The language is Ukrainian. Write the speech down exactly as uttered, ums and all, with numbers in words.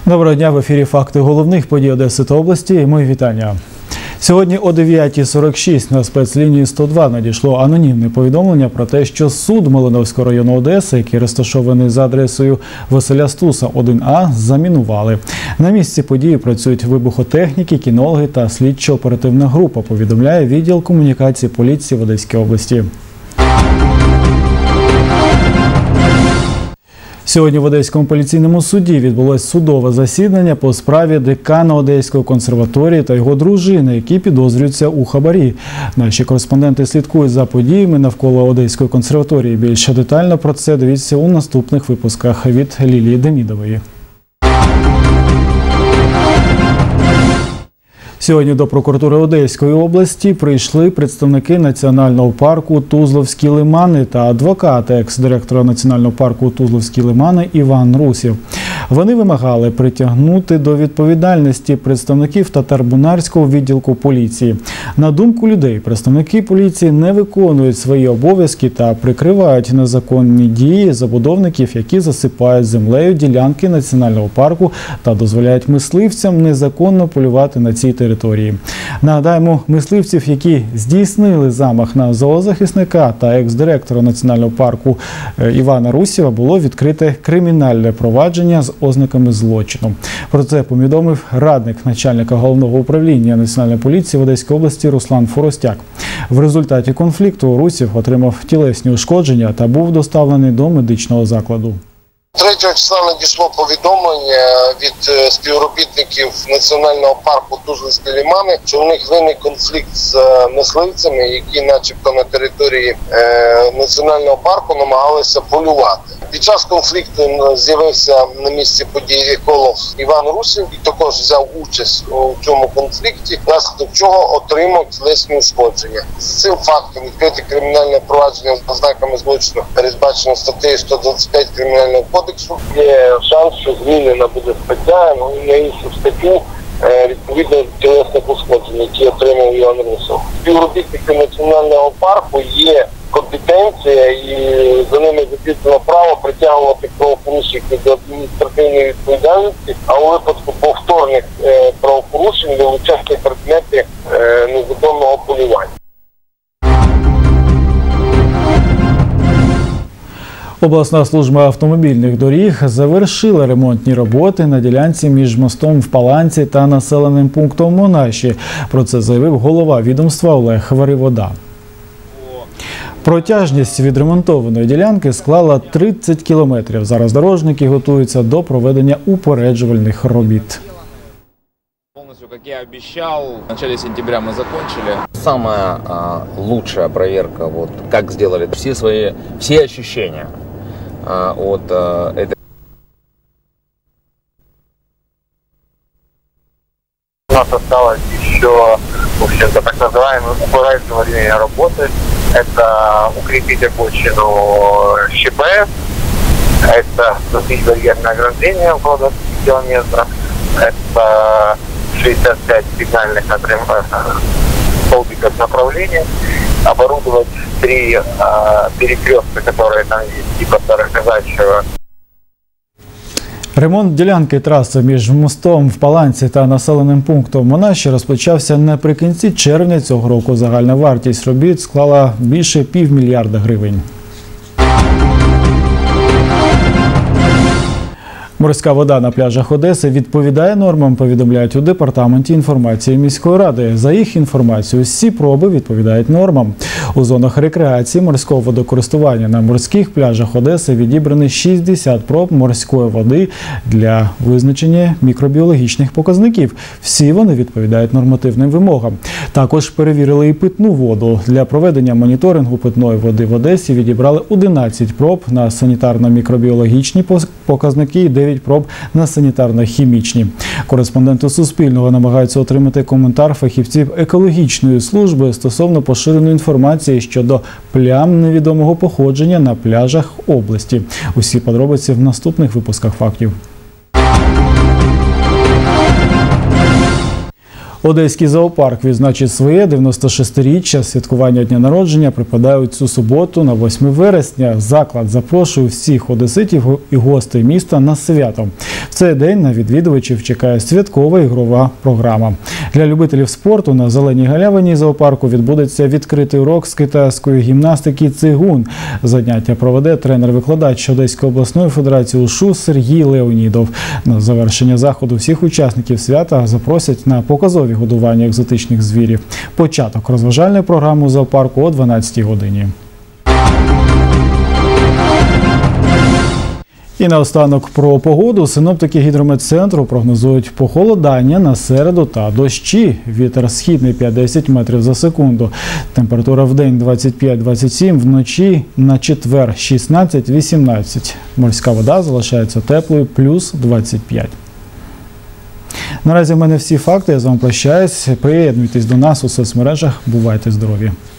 Доброго дня, в ефірі «Факти головних подій Одеси та області». Мої вітання. Сьогодні о дев'ятій сорок шість на спецлінії сто два надійшло анонімне повідомлення про те, що суд Малиновського району Одеси, який розташований за адресою Василя Стуса, один А, замінували. На місці події працюють вибухотехніки, кінологи та слідчо-оперативна група, повідомляє відділ комунікації поліції в Одеській області. Сьогодні в Одеському поліційному суді відбулось судове засідання по справі декана Одеської консерваторії та його дружини, які підозрюються у хабарі. Наші кореспонденти слідкують за подіями навколо Одеської консерваторії. Більше детально про це дивіться у наступних випусках від Лілії Демідової. Сьогодні до прокуратури Одеської області прийшли представники Національного парку «Тузловські лимани» та адвокат екс-директора Національного парку «Тузловські лимани» Іван Русів. Вони вимагали притягнути до відповідальності представників Татарбунарського відділку поліції. На думку людей, представники поліції не виконують свої обов'язки та прикривають незаконні дії забудовників, які засипають землею ділянки Національного парку та дозволяють мисливцям незаконно полювати на цій території. Нагадаємо, мисливців, які здійснили замах на зоозахисника та екс-директора Національного парку Івана Русєва, було відкрите кримінальне провадження з ознаками злочину. Про це повідомив радник начальника головного управління Національної поліції в Одеській області Руслан Форостяк. В результаті конфлікту Русєв отримав тілесні ушкодження та був доставлений до медичного закладу. третього числа надійшло повідомлення від співробітників Національного парку «Тузловські лимани», що у них виник конфлікт з мисливцями, які начебто на території е, Національного парку намагалися полювати. Під час конфлікту з'явився на місці події еколог Іван Русів і також взяв участь у цьому конфлікті, внаслідок чого отримав тілесні ушкодження. З цим фактом відкрите кримінальне провадження з ознаками злочину, передбачено статтею сто двадцять п'ять Кримінального кодексу. Є шанс, що звільнена буде стаття, ну і на іншу статтю відповідно тілесних ушкоджень, які отримав Іван Русів. Співробітники Національного парку є компетенція і за ними закріплено право притягувати правопорушників до адміністративної відповідальності, а у випадку повторних е, правопорушень вилучати предмети е, незаконного полювання. Обласна служба автомобільних доріг завершила ремонтні роботи на ділянці між мостом в Паланці та населеним пунктом Монаші. Про це заявив голова відомства Олег Варивода. Протяжність відремонтованої ділянки склала тридцять кілометрів. Зараз дорожники готуються до проведення упереджувальних робіт. Как я обещал, в начале сентября мы закончили. Самая а, лучшая проверка, вот как сделали все свои, все ощущения а, от а, этой. У нас осталось еще, в общем-то, так называемые упорядочные работы. Это укрепить обочину ЩПС, это запустить барьерное ограждение около двадцати километров, это шестьдесят пять сигнальных столбиков направления, оборудовать три э, перекрестка, которые там есть, типа Староказачьего. Ремонт ділянки траси між мостом в Паланці та населеним пунктом Монаші розпочався наприкінці червня цього року. Загальна вартість робіт склала більше півмільярда гривень. Морська вода на пляжах Одеси відповідає нормам, повідомляють у Департаменті інформації міської ради. За їх інформацією, всі проби відповідають нормам. У зонах рекреації морського водокористування на морських пляжах Одеси відібрані шістдесят проб морської води для визначення мікробіологічних показників. Всі вони відповідають нормативним вимогам. Також перевірили і питну воду. Для проведення моніторингу питної води в Одесі відібрали одинадцять проб на санітарно-мікробіологічні показники і дев'ять проб на санітарно-хімічні. Кореспонденти Суспільного намагаються отримати коментар фахівців екологічної служби стосовно поширеної інформації щодо плям невідомого походження на пляжах області. Усі подробиці в наступних випусках «Фактів». Одеський зоопарк відзначить своє дев'яносто шестиріччя. Святкування дня народження припадає у цю суботу на восьме вересня. Заклад запрошує всіх одеситів і гостей міста на свято. В цей день на відвідувачів чекає святкова ігрова програма. Для любителів спорту на Зеленій галявині зоопарку відбудеться відкритий урок з китайської гімнастики «Цигун». Заняття проведе тренер-викладач Одеської обласної федерації УШУ Сергій Леонідов. На завершення заходу всіх учасників свята запросять на показові годування екзотичних звірів. Початок розважальної програми у зоопарку о дванадцятій годині. І наостанок про погоду. Синоптики гідрометцентру прогнозують похолодання на середу та дощі. Вітер східний п'ять-десять метрів за секунду. Температура в день двадцять п'ять - двадцять сім, вночі на четвер шістнадцять - вісімнадцять. Морська вода залишається теплою плюс двадцять п'ять. Наразі в мене всі факти. Я з вами прощаюсь. Приєднуйтесь до нас у соцмережах. Бувайте здорові!